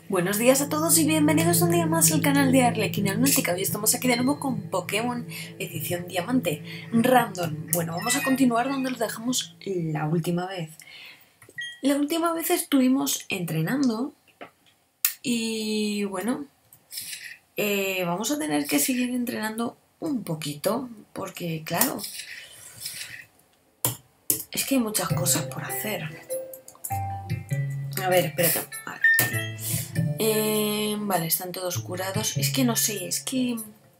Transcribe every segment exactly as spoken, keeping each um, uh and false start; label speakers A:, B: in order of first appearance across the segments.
A: Buenos días a todos y bienvenidos un día más al canal de Arlequina Lunática. Hoy estamos aquí de nuevo con Pokémon Edición Diamante Random. Bueno, vamos a continuar donde lo dejamos la última vez. La última vez estuvimos entrenando y bueno, eh, vamos a tener que seguir entrenando un poquito porque claro, es que hay muchas cosas por hacer. A ver, espérate. A ver. Eh, vale, están todos curados. Es que no sé, es que...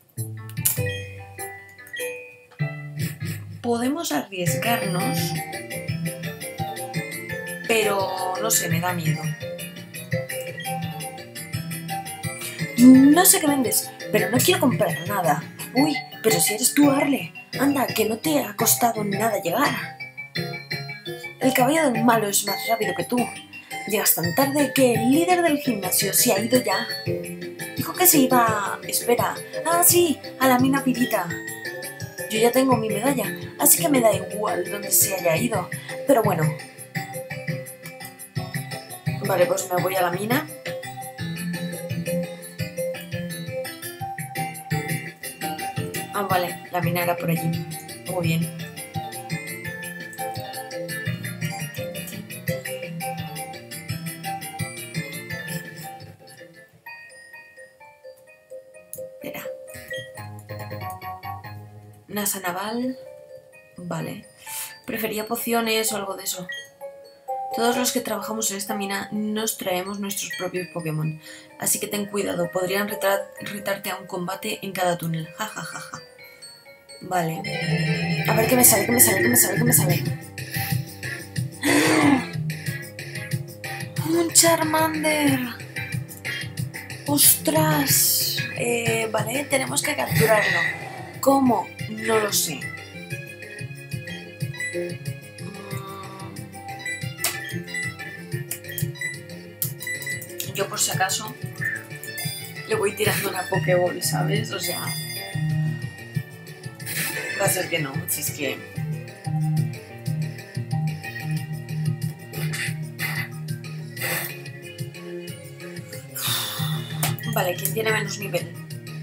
A: podemos arriesgarnos, pero no sé, me da miedo. No sé qué vendes, pero no quiero comprar nada. Uy, pero si eres tú, Arle. Anda, que no te ha costado nada llegar. El caballo del malo es más rápido que tú. Llegas tan tarde que el líder del gimnasio se ha ido ya. Dijo que se iba... Espera. Ah, sí, a la mina pirita. Yo ya tengo mi medalla, así que me da igual donde se haya ido. Pero bueno. Vale, pues me voy a la mina. Ah, vale, la mina era por allí. Muy bien. Espera. Nasa naval. Vale. Prefería pociones o algo de eso. Todos los que trabajamos en esta mina nos traemos nuestros propios Pokémon. Así que ten cuidado. Podrían retar retarte a un combate en cada túnel. Ja, ja, ja, ja. Vale. A ver qué me sale, qué me sale, qué me sale, qué me sale. ¡Un Charmander! ¡Ostras! Eh, vale, tenemos que capturarlo. ¿Cómo? No lo sé. Yo por si acaso le voy tirando una Pokéball, ¿sabes? O sea... va a ser que no, si es que... Vale, ¿quién tiene menos nivel?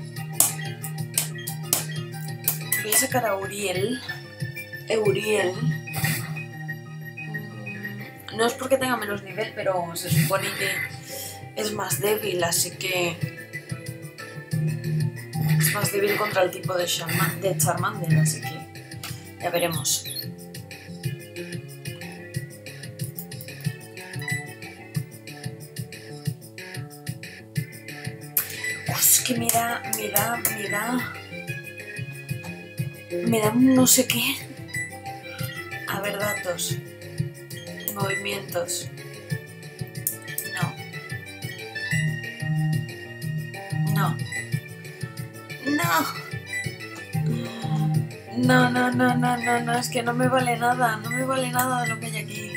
A: Voy a sacar a Uriel. Euriel. No es porque tenga menos nivel, pero se supone que es más débil, así que... es más débil contra el tipo de, Charman de Charmander, así que ya veremos. Es que me da, me da, me da... me da un no sé qué. A ver, datos. Movimientos. No. No. No. No, no, no, no, no, no, es que no me vale nada, no me vale nada de lo que hay aquí.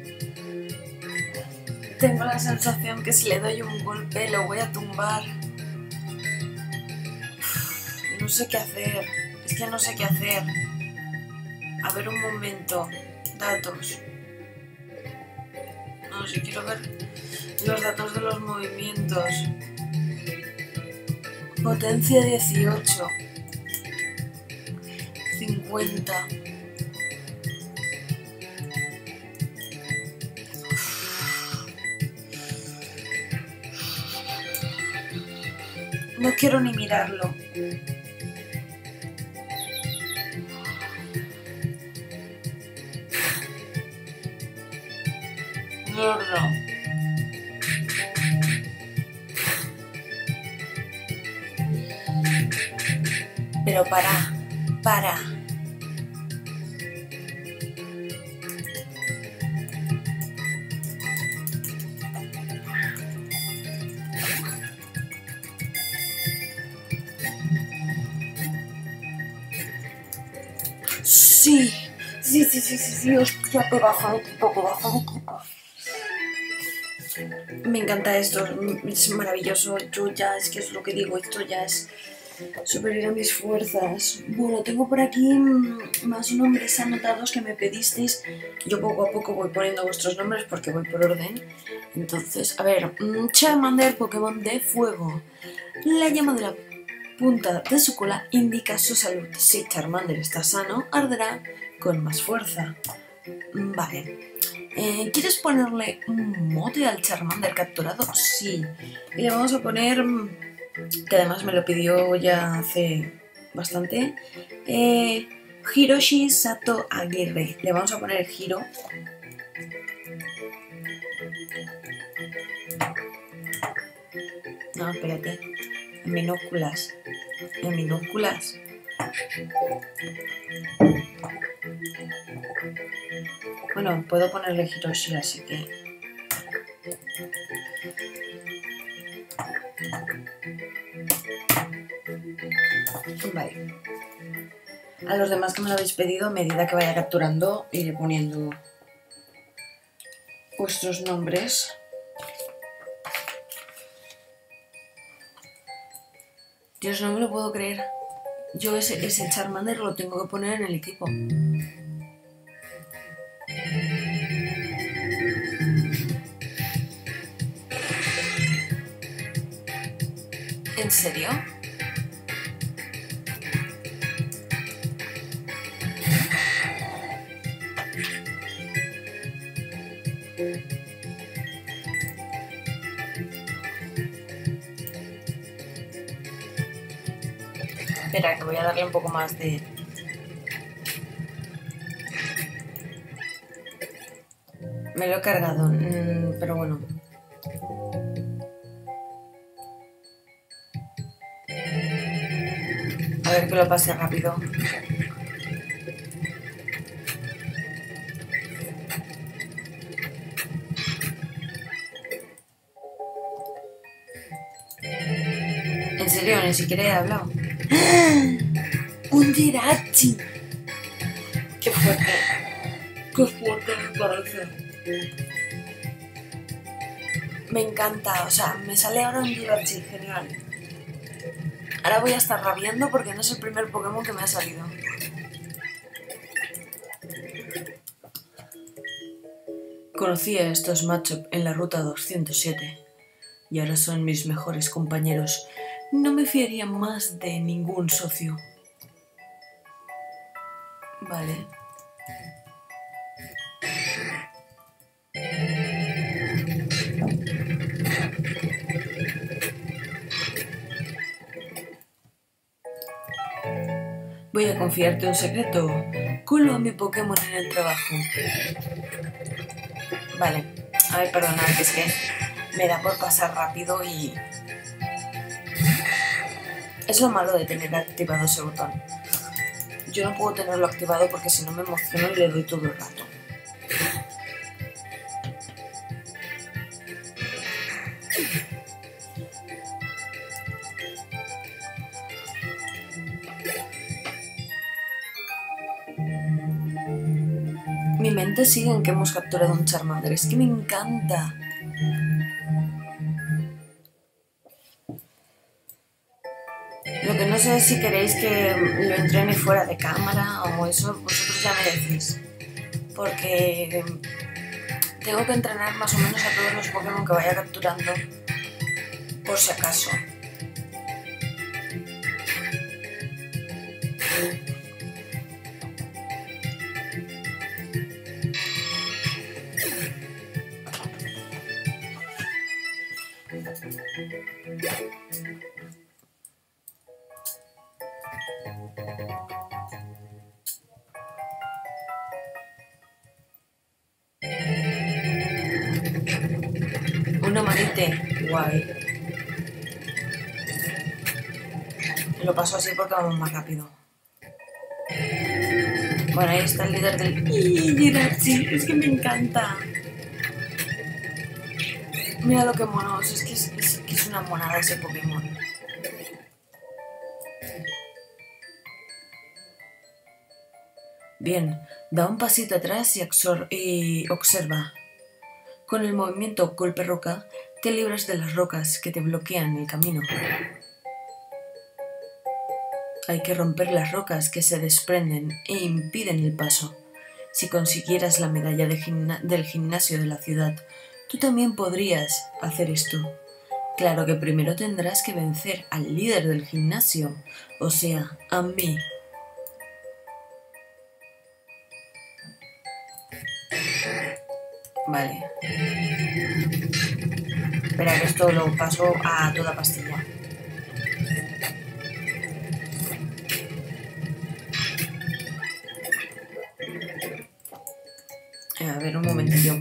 A: Tengo la sensación que si le doy un golpe lo voy a tumbar. No sé qué hacer, es que no sé qué hacer. A ver un momento, datos. No, si quiero ver los datos de los movimientos. Potencia dieciocho. cincuenta. No quiero ni mirarlo. Gordo. Pero para, para. Sí, sí, sí, sí, sí, sí, hostia, pedazo de equipo, pedazo de equipo. Me encanta esto, es maravilloso. Yo ya, es que es lo que digo, esto ya es Superar a mis fuerzas. Bueno, tengo por aquí mm, más nombres anotados que me pedisteis. Yo poco a poco voy poniendo vuestros nombres porque voy por orden. Entonces, a ver, mm, Charmander, Pokémon de fuego. La llama de la punta de su cola indica su salud. Si Charmander está sano, arderá con más fuerza. Vale. Eh, ¿Quieres ponerle un mote al Charmander capturado? Sí. Y le vamos a poner, que además me lo pidió ya hace bastante, eh, Hiroshi Sato Aguirre. Le vamos a poner Hiro. No, espérate. En minúsculas. En minúsculas. Bueno, puedo ponerle Hiroshi, así que... Vale. A los demás que me lo habéis pedido, a medida que vaya capturando, iré poniendo vuestros nombres. Dios, no me lo puedo creer. Yo ese, ese Charmander lo tengo que poner en el equipo. ¿En serio? Espera, que voy a darle un poco más de... Me lo he cargado, mmm, pero bueno. A ver que lo pase rápido. En serio, ni siquiera he hablado. ¡Un Jirachi! ¡Qué fuerte! ¡Qué fuerte me parece! Me encanta, o sea, me sale ahora un Jirachi, genial. Ahora voy a estar rabiando porque no es el primer Pokémon que me ha salido. Conocí a estos Machop en la ruta doscientos siete y ahora son mis mejores compañeros. No me fiaría más de ningún socio. Vale. Voy a confiarte un secreto. Culo a mi Pokémon en el trabajo. Vale. A ver, perdonad, que es que me da por pasar rápido y... Es lo malo de tener activado ese botón. Yo no puedo tenerlo activado porque si no me emociono y le doy todo el rato. Mi mente sigue en que hemos capturado un Charmander. Es que me encanta. Lo que no sé es si queréis que lo entrene fuera de cámara o eso, vosotros ya me decís. Porque tengo que entrenar más o menos a todos los Pokémon que vaya capturando, por si acaso. Una manite, guay. Lo paso así porque vamos más rápido. Bueno, ahí está el líder del Jirachi, es que me encanta. Mira lo que mono, es que es, es, que es una monada ese Pokémon. Bien, da un pasito atrás y, y observa. Con el movimiento golpe roca, te libras de las rocas que te bloquean el camino. Hay que romper las rocas que se desprenden e impiden el paso. Si consiguieras la medalla de gimna- del gimnasio de la ciudad, tú también podrías hacer esto. Claro que primero tendrás que vencer al líder del gimnasio, o sea, a mí. Vale. Espera, que esto lo paso a toda pastilla. A ver, un momentillo.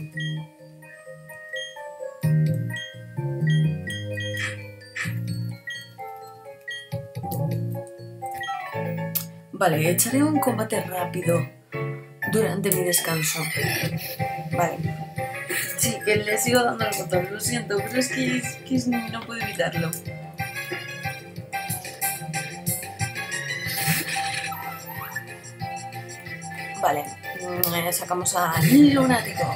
A: Vale, echaré un combate rápido durante mi descanso. Vale. Sí, que le sigo dando el botón, lo siento, pero es que, es, que es, no puedo evitarlo. Vale, eh, sacamos a Lunático.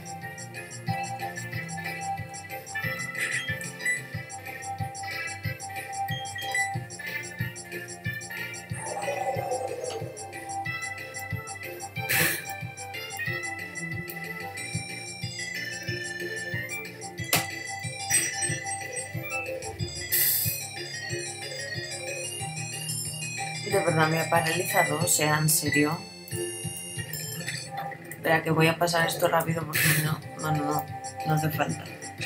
A: De verdad me ha paralizado, o sea, en serio. Espera, que voy a pasar esto rápido porque no, no, no, no, no hace falta.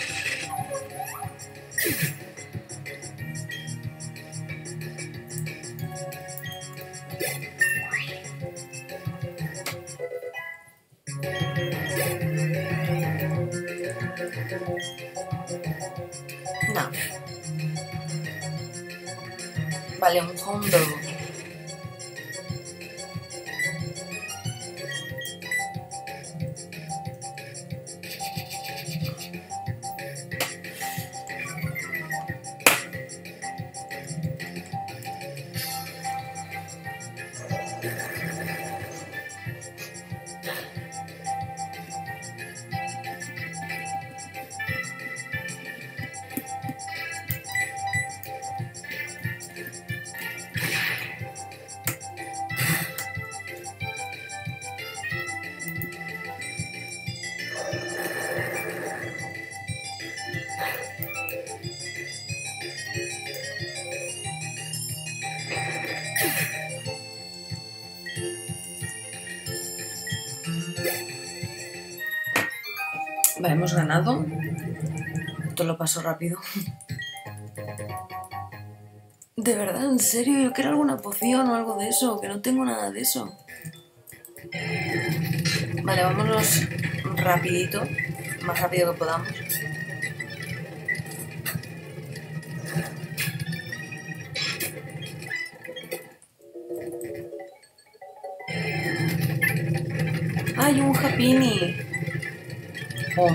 A: No. Vale, un hondo. Vale, hemos ganado. Esto lo paso rápido. De verdad, en serio, yo quiero alguna poción o algo de eso, que no tengo nada de eso. Vale, vámonos rapidito, más rápido que podamos. ¡Ay, un Happiny! Oh.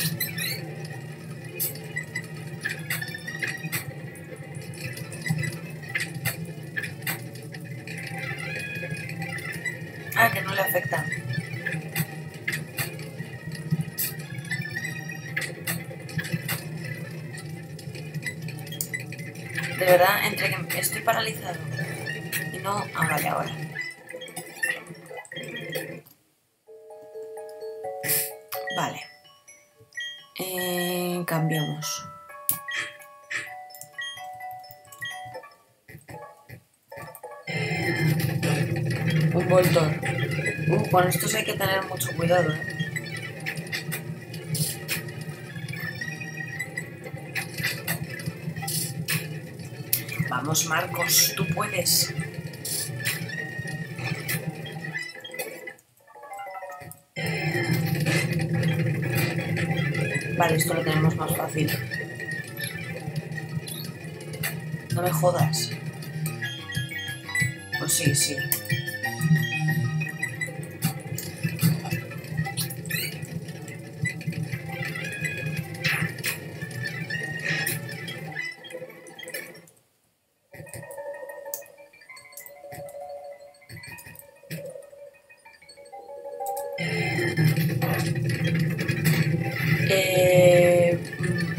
A: Ah, que no le afecta. De verdad, entre que estoy paralizado y no... Ah, vale, ahora. Vale. Eh, cambiamos. Un Voltor. Uh, con estos hay que tener mucho cuidado, ¿eh? Vamos, Marcos, tú puedes. Vale, esto lo tenemos más fácil. No me jodas. Pues sí, sí. Eh,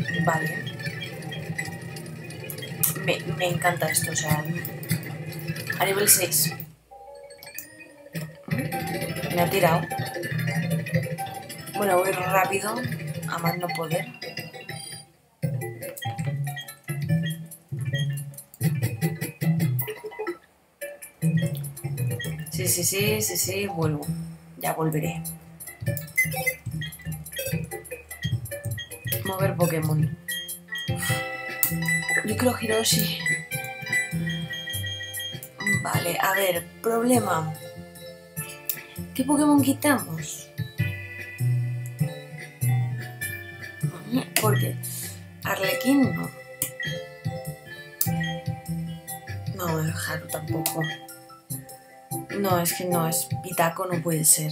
A: vale. Me, me encanta esto, o sea, A nivel seis. Me ha tirado. Bueno, voy rápido, a más no poder. Sí, sí, sí, sí, sí, vuelvo. Ya volveré. Mover Pokémon. Yo creo Hiroshi. Vale, a ver, problema. ¿Qué Pokémon quitamos? Porque Arlequín no. No, el Haru tampoco. No, es que no, es Pitaco, no puede ser.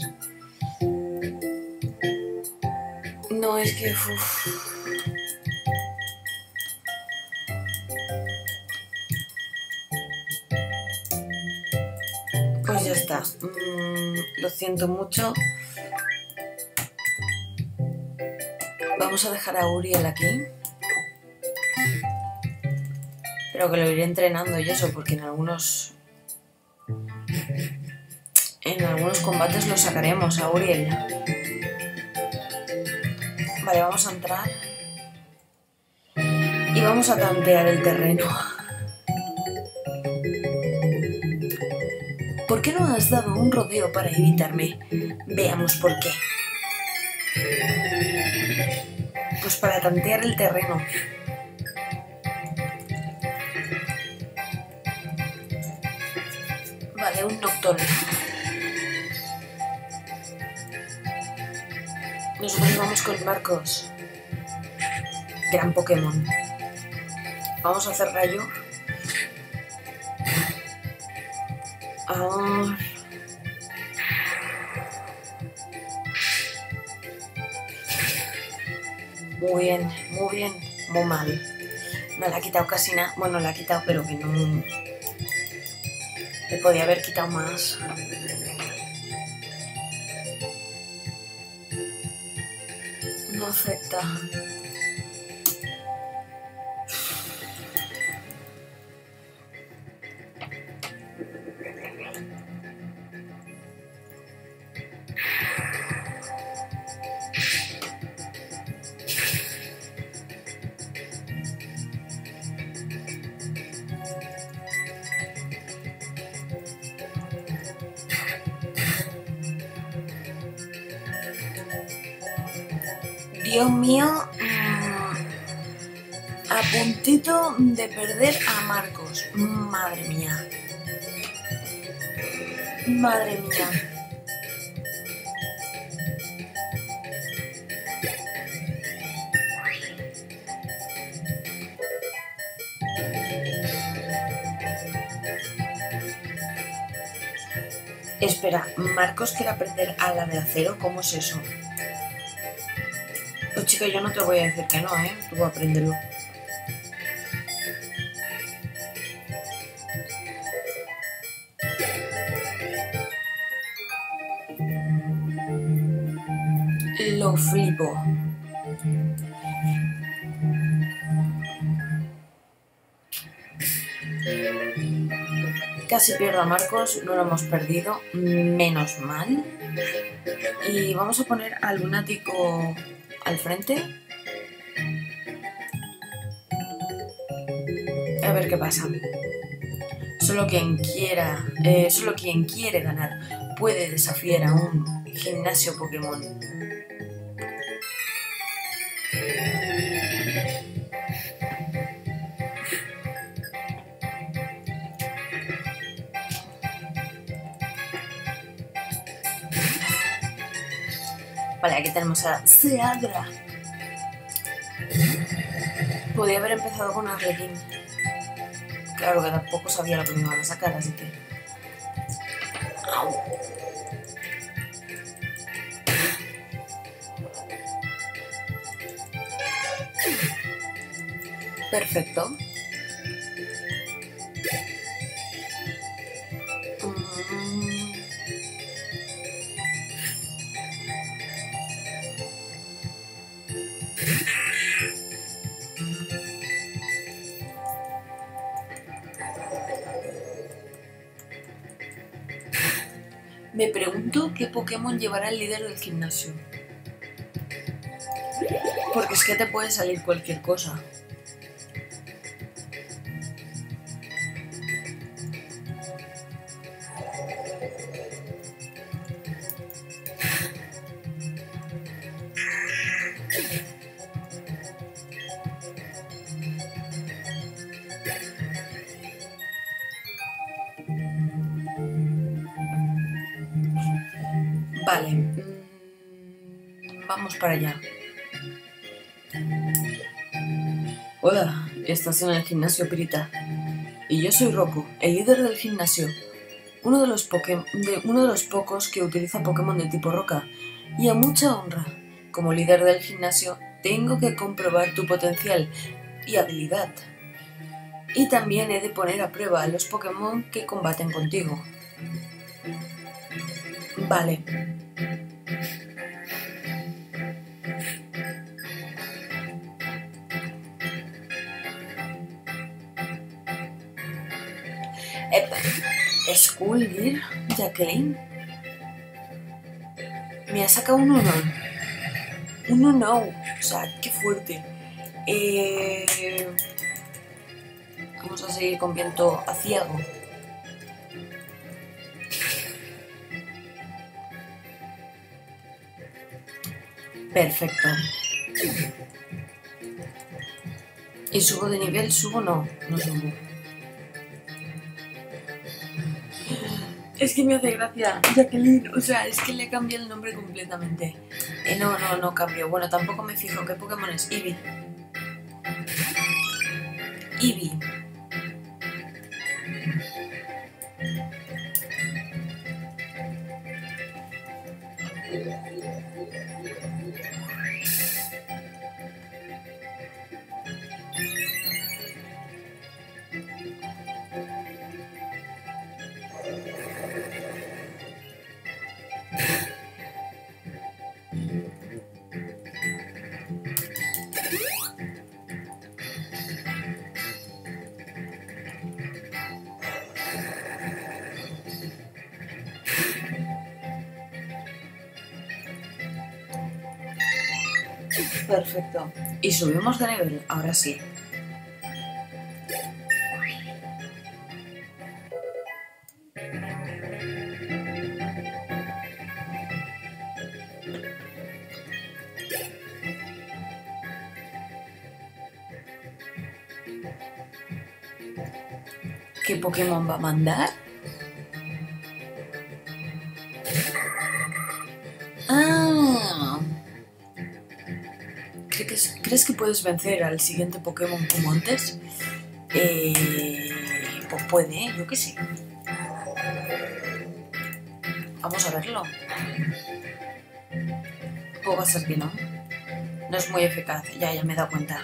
A: No, es que... Uf. Pues ya está. Mm, lo siento mucho. Vamos a dejar a Uriel aquí. Pero que lo iré entrenando y eso, porque en algunos... En algunos combates lo sacaremos a Uriel. Vale, vamos a entrar. Y vamos a tantear el terreno. ¿Por qué no has dado un rodeo para evitarme? Veamos por qué. Pues para tantear el terreno. Vale, un Noctowl. Nosotros vamos con Marcos. Gran Pokémon. Vamos a hacer rayo. Ah. Muy bien, muy bien, muy mal. No le ha quitado casi nada. Bueno, le ha quitado, pero que no... Le podía haber quitado más. No afecta. Dios mío, a puntito de perder a Marcos. Madre mía. Madre mía. Espera, Marcos quiere aprender a la de acero, ¿cómo es eso? Pues chica, yo no te voy a decir que no, ¿eh? Tú apréndelo. Lo flipo. Casi pierdo a Marcos, no lo hemos perdido, menos mal. Y vamos a poner al lunático al frente. A ver qué pasa. Solo quien quiera, eh, solo quien quiere ganar puede desafiar a un gimnasio Pokémon. Vale, aquí tenemos a Seadra. Podría haber empezado con Arlequín. Claro que tampoco sabía lo que me iban a sacar, así que... ¡Au! Perfecto. Me pregunto qué Pokémon llevará el líder del gimnasio. Porque es que te puede salir cualquier cosa. Vale, mm, vamos para allá. Hola, estás en el gimnasio, Pirita. Y yo soy Roku, el líder del gimnasio. Uno de, los poke de, uno de los pocos que utiliza Pokémon de tipo roca. Y a mucha honra. Como líder del gimnasio, tengo que comprobar tu potencial y habilidad. Y también he de poner a prueba a los Pokémon que combaten contigo. Vale. Skullgir, Jacqueline. Me ha sacado un uno. Un uno. O sea, qué fuerte. Eh... Vamos a seguir con viento aciago. Perfecto. ¿Y subo de nivel? ¿Subo? No, no subo. Es que me hace gracia, Jacqueline, o sea, es que le cambié el nombre completamente. Eh, no, no, no cambio. Bueno, tampoco me fijo qué Pokémon es. Eevee. Eevee. Perfecto. Y subimos de nivel, ahora sí. ¿Qué Pokémon va a mandar? Ah. ¿Crees, ¿Crees que puedes vencer al siguiente Pokémon como antes? Eh, pues puede, yo qué sé. Vamos a verlo. Pues va a ser que no. No es muy eficaz, ya, ya me he dado cuenta.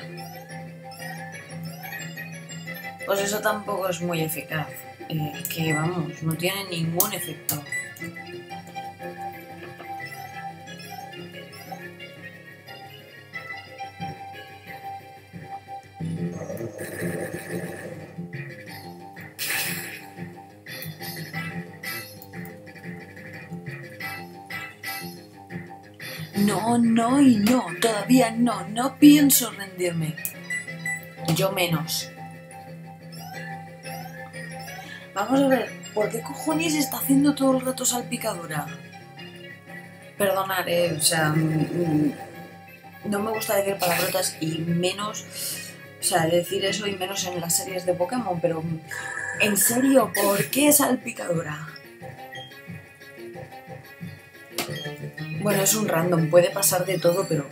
A: Pues eso tampoco es muy eficaz. Eh, que vamos, no tiene ningún efecto. No, no y no, todavía no, no pienso rendirme. Yo menos. Vamos a ver, ¿por qué cojones está haciendo todo el rato salpicadura? Perdonad, eh, o sea, mmm, no me gusta decir palabrotas y menos, o sea, decir eso y menos en las series de Pokémon, pero en serio, ¿por qué salpicadura? Bueno, es un random, puede pasar de todo, pero...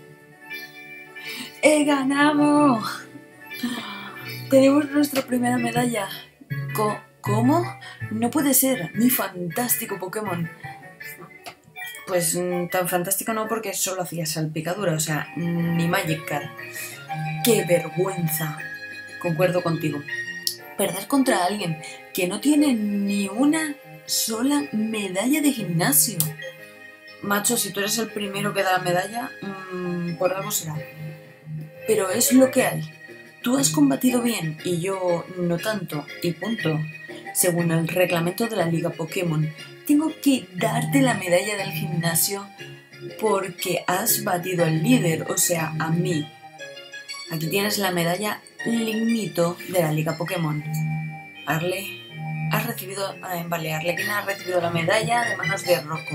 A: ¡He ganado! Tenemos nuestra primera medalla. Co ¿Cómo? No puede ser, mi fantástico Pokémon. Pues tan fantástico no, porque solo hacía salpicadura, o sea, ni Magikarp. ¡Qué vergüenza! Concuerdo contigo. Perder contra alguien que no tiene ni una sola medalla de gimnasio. Macho, si tú eres el primero que da la medalla, mmm, por algo será. Pero es lo que hay. Tú has combatido bien y yo no tanto, y punto. según el reglamento de la Liga Pokémon, tengo que darte la medalla del gimnasio porque has batido al líder, o sea, a mí. Aquí tienes la medalla Lignito de la Liga Pokémon. Arle, has recibido... Eh, vale, Arlequina ha recibido la medalla de manos de Rocco.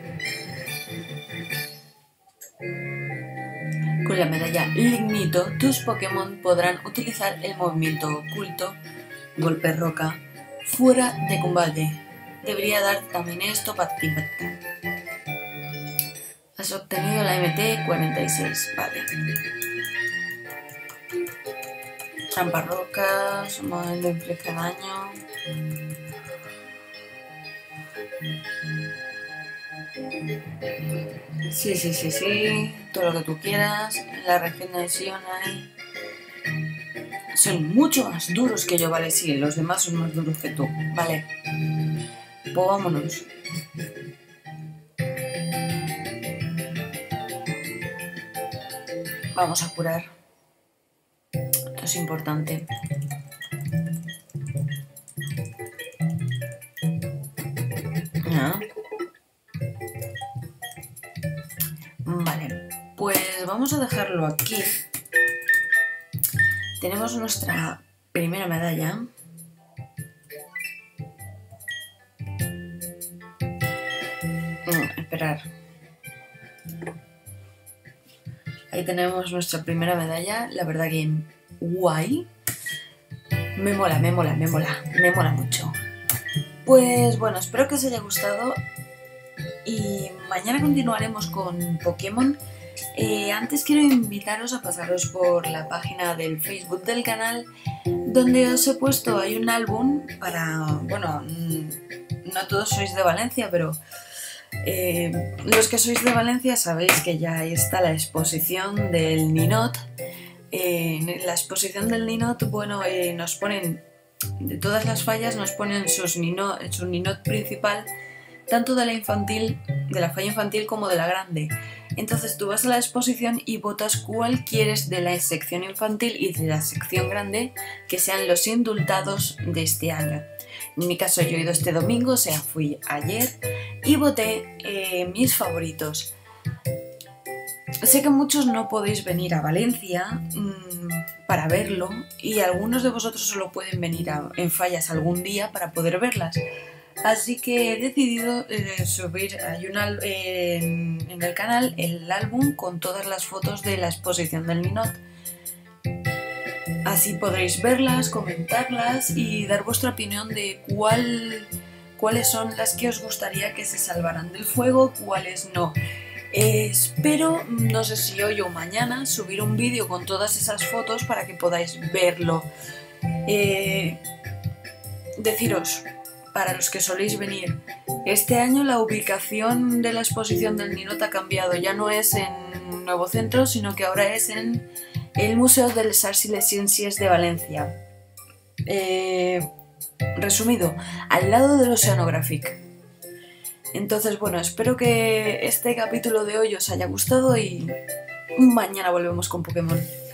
A: Con la medalla Lignito, tus Pokémon podrán utilizar el movimiento oculto, golpe roca, fuera de combate. Debería darte también esto para ti. Has obtenido la M T cuarenta y seis, vale. Trampa roca, su modelo implica daño. Sí, sí, sí, sí, todo lo que tú quieras. En la región de Sion hay... Son mucho más duros que yo, vale, sí, los demás son más duros que tú, vale. Pues vámonos. Vamos a curar. Esto es importante. ¿No? Vale, pues vamos a dejarlo aquí. Tenemos nuestra primera medalla. Mm, esperar. Ahí tenemos nuestra primera medalla. La verdad que guay. Me mola, me mola, me mola. Me mola mucho. Pues bueno, espero que os haya gustado. Y mañana continuaremos con Pokémon. Eh, antes quiero invitaros a pasaros por la página del Facebook del canal, donde os he puesto, hay un álbum para, bueno, no todos sois de Valencia, pero eh, los que sois de Valencia sabéis que ya está la exposición del Ninot. Eh, en la exposición del Ninot, bueno, eh, nos ponen, de todas las fallas nos ponen sus Ninot, su Ninot principal, tanto de la infantil, de la falla infantil como de la grande. Entonces tú vas a la exposición y votas cuál quieres de la sección infantil y de la sección grande que sean los indultados de este año. En mi caso yo he ido este domingo, o sea, fui ayer y voté eh, mis favoritos. Sé que muchos no podéis venir a Valencia mmm, para verlo y algunos de vosotros solo pueden venir a, en fallas algún día para poder verlas. Así que he decidido eh, subir hay un eh, en, en el canal el álbum con todas las fotos de la exposición del Ninot. Así podréis verlas, comentarlas y dar vuestra opinión de cuál, cuáles son las que os gustaría que se salvaran del fuego, cuáles no. Eh, espero, no sé si hoy o mañana, subir un vídeo con todas esas fotos para que podáis verlo. Eh, deciros... Para los que soléis venir, este año la ubicación de la exposición del Ninot ha cambiado, ya no es en Nuevo Centro, sino que ahora es en el Museo de les Arts i les Ciències de Valencia. Eh, resumido, al lado del Oceanographic. Entonces, bueno, espero que este capítulo de hoy os haya gustado y mañana volvemos con Pokémon.